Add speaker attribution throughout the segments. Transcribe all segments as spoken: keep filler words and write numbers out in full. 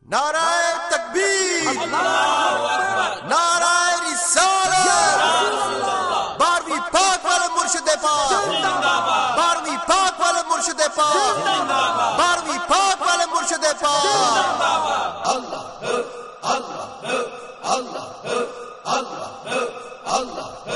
Speaker 1: نعرہ تکبیر، نعرہ رسالت، بارہویں پاک والے مرشد پاک، بارہویں پاک والے مرشد پاک، بارہویں پاک والے مرشد پاک۔ اللہ اللہ اللہ اللہ اللہ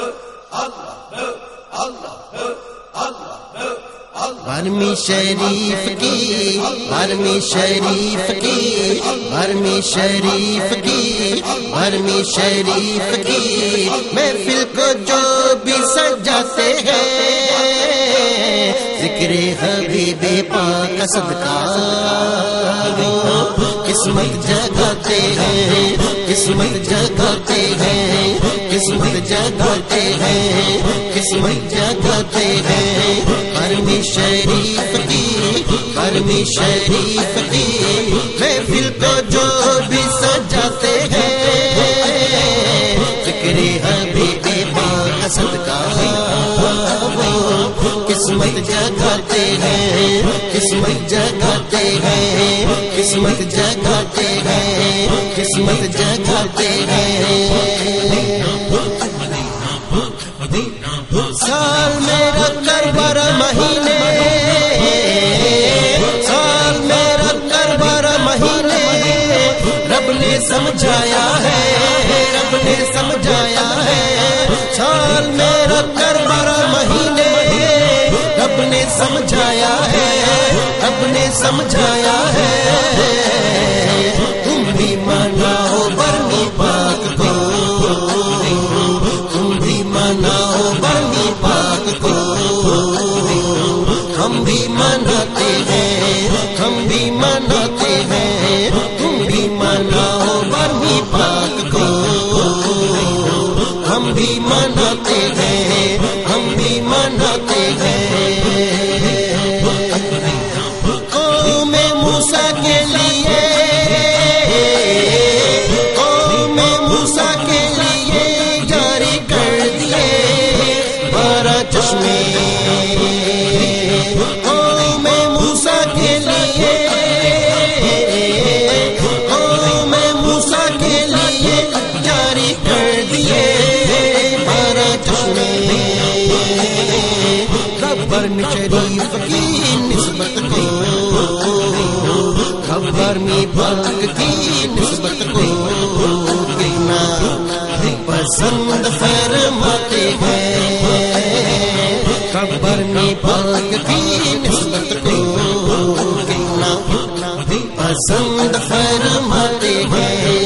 Speaker 1: اللہ اللہ
Speaker 2: بارہویں شریف کی، بارہویں شریف کی، بارہویں شریف کی، بارہویں شریف کی محفل کو جو بھی سجاتے ہیں، ذکر حبیب پاک کا صدقہ وہ قسمت جگاتے ہیں، قسمت جگاتے ہیں، قسمت جگاتے ہیں، قسمت جگاتے ہیں۔ بارہویں شریف کی، بارہویں شریف کی محفل کو جو بھی سجاتے ہیں، ذکر حبیب پاک کا صدقہ وہ قسمت جگاتے ہیں، قسمت جگاتے ہیں، قسمت جگاتے ہیں، قسمت جگاتے ہیں۔ سال میرا کر بارہ مہینے، سال میرا کر بارہ مہینے، رب نے سمجھایا ہے، رب نے سمجھایا ہے۔ سال میرا کر بارہ مہینے، رب نے سمجھایا ہے، رب نے سمجھایا ہے۔ تم بھی مناؤ بارہویں پاک کو، تم بھی مناؤ بارہویں پاک کو، ہم بھی مناتے ہیں، ہم بھی مناتے ہیں۔ تم بھی مناؤ بارہویں پاک کو، ہم بھی مناتے ہیں، ہم بھی مناتے ہیں۔ قوم موسیٰ کے لیے، قوم موسیٰ کے لیے جاری کر دیے بارہ چشمے، قوم موسیٰ کے لیے، قوم موسیٰ کے لیے جاری کر دیے بارہ چشمے۔ خبر میں شریف کی نسبت کو، خبر میں پاک کی نسبت کو کتنا پسند فرماتے ہیں، خبر میں پاک کی نسبت کو کتنا پسند فرماتے ہیں۔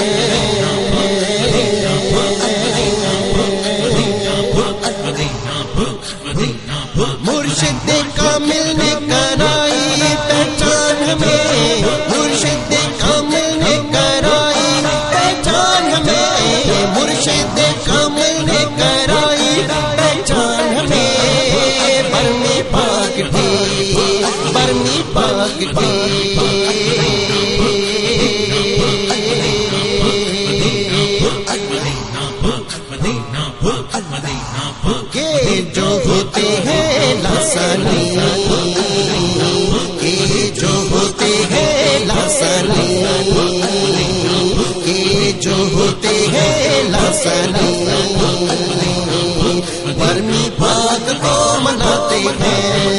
Speaker 2: مرشد کامل نے کرائی پہچان ہمیں، مرشد کامل نے کرائی پہچان ہمیں، مرشد کامل نے کرائی پہچان ہمیں۔ بارہویں پاک کی، بارہویں پاک کی، کہ جو ہوتے ہیں لاسانی، کہ جو ہوتے ہیں لاسانی، کہ جو ہوتے ہیں لاسانی، بارہویں پاک کو مناتے ہیں،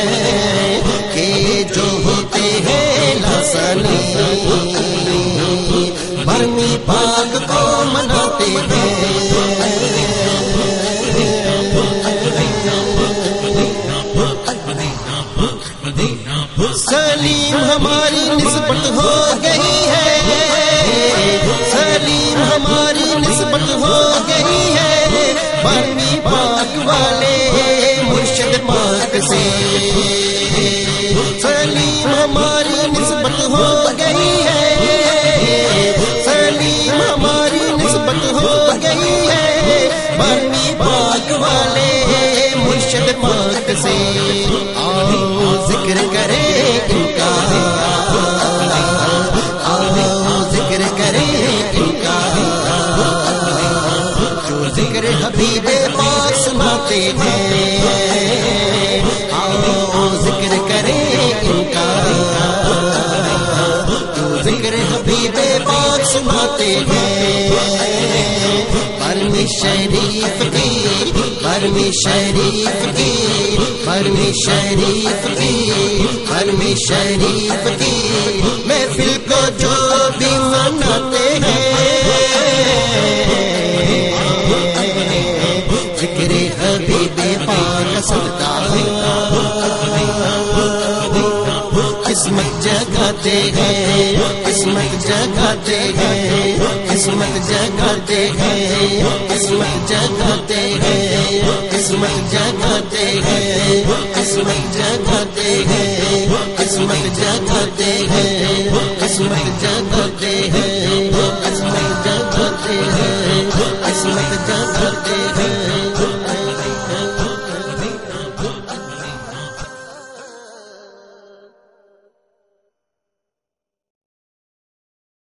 Speaker 2: کہ جو ہوتے ہیں لاسانی، بارہویں پاک کو مناتے ہیں۔ سلیم ہماری نسبت ہو گئی ہے، سلیم ہماری نسبت ہو گئی ہے بارہویں پاک والے مرشد پاک سے، سلیم ہماری نسبت ہو گئی ہے، سلیم ہماری نسبت ہو گئی ہے بارہویں پاک والے مرشد پاک سے۔ آؤ ذکر کریں ان کا، آؤ ذکر کریں ان کا، جو ذکر حبیب پاک سناتے ہیں، آؤ ذکر کریں ان کا، جو ذکر حبیب پاک سناتے ہیں برمی شریف کی برمی شریف کی برمی شریف کی برمی شریف کی محفل کو جو بھی مناتے ہیں ذکر حبیب پاک صدقہ قسمت جگاتے ہیں قسمت جگاتے ہیں قسمت جگاتے ہیں قسمت جگاتے ہیں قسمت جگاتے ہیں قسمت جگاتے ہیں قسمت جگاتے ہیں قسمت